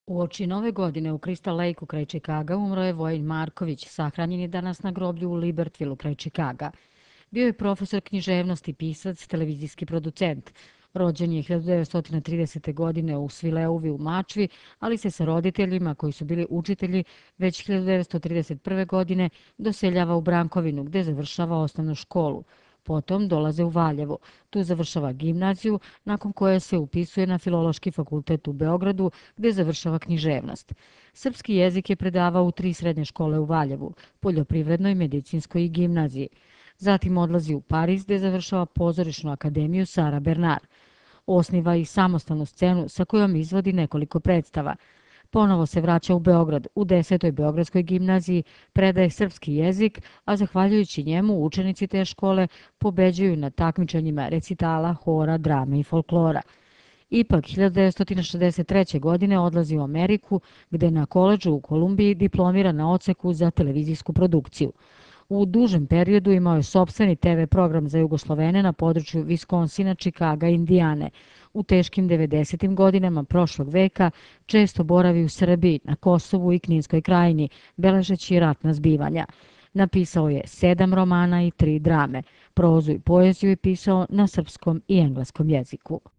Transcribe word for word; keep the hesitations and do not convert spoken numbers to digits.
Uoči nove godine u Crystal Lakeu kraj Čikaga umro je Vojin Marković, sahranjen je danas na groblju u Libertvilu kraj Čikaga. Bio je profesor književnosti, pisac, televizijski producent. Rođen je hiljadu devetsto tridesete. godine u Svileuvi u Mačvi, ali se sa roditeljima koji su bili učitelji već hiljadu devetsto trideset prve. godine doseljava u Brankovinu gde završava osnovnu školu. Potom dolaze u Valjevo. Tu završava gimnaziju, nakon koje se upisuje na Filološki fakultet u Beogradu, gde završava književnost. Srpski jezik je predavao u tri srednje škole u Valjevu, poljoprivrednoj, medicinskoj i gimnaziji. Zatim odlazi u Pariz, gde završava pozorišnu akademiju Sara Bernard. Osniva i samostalnu scenu sa kojom izvodi nekoliko predstava. Ponovo se vraća u Beograd, u desetoj Beogradskoj gimnaziji, predaje srpski jezik, a zahvaljujući njemu učenici te škole pobeđuju na takmičenjima recitala, hora, drame i folklora. Ipak, hiljadu devetsto šezdeset treće. godine odlazi u Ameriku, gde na koledžu u Kolumbiji diplomira na odseku za televizijsku produkciju. U dužem periodu imao je sopstveni te ve program za Jugoslovene na području Viskonsina, Čikaga i Indijane. U teškim devedesetim godinama prošlog veka često boravi u Srbiji, na Kosovu i Kninskoj krajini, beležeći ratna zbivanja. Napisao je sedam romana i tri drame. Prozu i poeziju je pisao na srpskom i engleskom jeziku.